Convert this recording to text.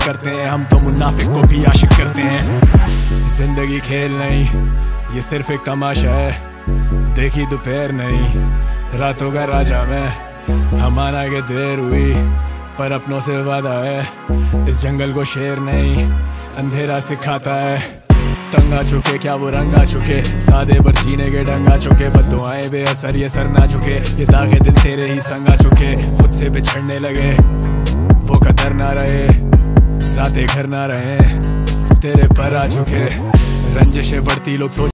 करते हैं, हम तो मुनाफिक को भी आशिक करते हैं। जिंदगी खेल नहीं, ये सिर्फ एक तमाशा है। देखी दोपहर नहीं, रातों का राजा मैं। हम आना के देर हुई, पर अपनों से वादा है। इस जंगल को शेर नहीं, अंधेरा सिखाता है। तंग आ चुके क्या वो रंग आ चुके, सादे पर जीने के ढंग आ चुके। बद्दुआएं बेअसर ये सर ना झुके, ये दागे दिल तेरे ही संग आ चुके। खुद से बिछड़ने लगे वो कदर ना रहे, रातें घर ना रहे, तेरे पर आ चुके। रंजिशें बढ़ती लोग सोच